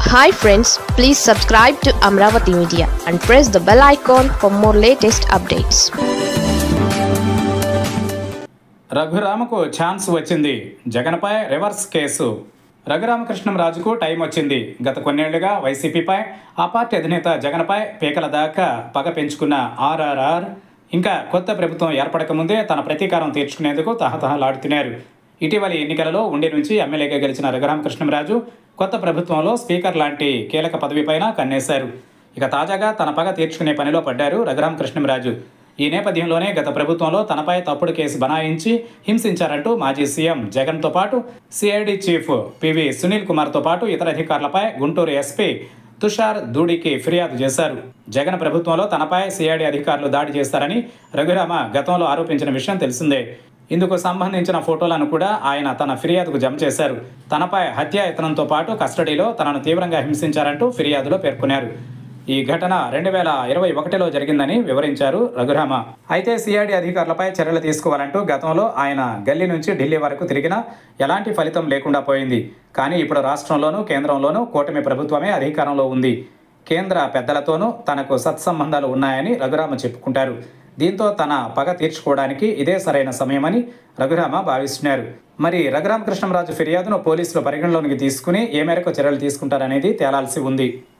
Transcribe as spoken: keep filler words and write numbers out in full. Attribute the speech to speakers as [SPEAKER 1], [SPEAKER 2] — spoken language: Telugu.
[SPEAKER 1] Hi friends, please subscribe to Amravati Media and press the bell icon for more latest updates.
[SPEAKER 2] రఘురామకు ఛాన్స్ వచ్చింది. జగన్పై రివర్స్ కేసు. రఘురామకృష్ణంరాజుకు టైం వచ్చింది. గత కొన్నేళ్లుగా వైసీపీపై ఆ పార్టీ అధినేత జగన్పై పీకల దాకా పగ పెంచుకున్న ఆర్ఆర్ఆర్ ఇంకా కొత్త ప్రభుత్వం ఏర్పడకముందే తన ప్రతీకారం తీర్చుకునేందుకు తహతహలాడుతున్నారు. ఇటీవలి ఎన్నికలలో ఉండి నుంచి ఎమ్మెల్యేగా గెలిచిన రఘురామకృష్ణంరాజు కొత్త ప్రభుత్వంలో స్పీకర్ లాంటి కీలక పదవిపైన కన్నేశారు. ఇక తాజాగా తన పగ తీర్చుకునే పనిలో పడ్డారు రఘురామకృష్ణంరాజు. ఈ నేపథ్యంలోనే గత ప్రభుత్వంలో తనపై తప్పుడు కేసు బనాయించి హింసించారంటూ మాజీ సీఎం జగన్తో పాటు సిఐడి చీఫ్ పివి సునీల్ కుమార్తో పాటు ఇతర అధికారులపై గుంటూరు ఎస్పీ తుషార్ దూడికి ఫిర్యాదు చేశారు. జగన్ ప్రభుత్వంలో తనపై సిఐడి అధికారులు దాడి చేస్తారని రఘురామ గతంలో ఆరోపించిన విషయం తెలిసిందే. ఇందుకు సంబంధించిన ఫోటోలను కూడా ఆయన తన ఫిర్యాదుకు జమ చేశారు. తనపై హత్యాయత్నంతో పాటు కస్టడీలో తనను తీవ్రంగా హింసించారంటూ ఫిర్యాదులో పేర్కొన్నారు. ఈ ఘటన రెండు వేల ఇరవై ఒకటిలో జరిగిందని వివరించారు రఘురామ. అయితే సిఐడి అధికారులపై చర్యలు తీసుకోవాలంటూ గతంలో ఆయన గల్లీ నుంచి ఢిల్లీ వరకు తిరిగినా ఎలాంటి ఫలితం లేకుండా పోయింది. కానీ ఇప్పుడు రాష్ట్రంలోనూ కేంద్రంలోనూ కూటమి ప్రభుత్వమే అధికారంలో ఉంది. కేంద్ర పెద్దలతోనూ తనకు సత్సంబంధాలు ఉన్నాయని రఘురామ చెప్పుకుంటారు. దీంతో తన పగ తీర్చుకోవడానికి ఇదే సరైన సమయమని రఘురామ భావిస్తున్నారు. మరి రఘురామకృష్ణంరాజు ఫిర్యాదును పోలీసులు పరిగణలోనికి తీసుకుని ఏ మేరకు చర్యలు తీసుకుంటారనేది తేలాల్సి ఉంది.